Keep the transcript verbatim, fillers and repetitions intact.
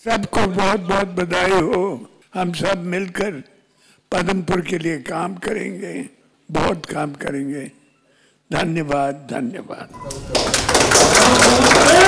सबको बहुत बहुत बधाई हो। हम सब मिलकर पद्मपुर के लिए काम करेंगे, बहुत काम करेंगे। धन्यवाद, धन्यवाद।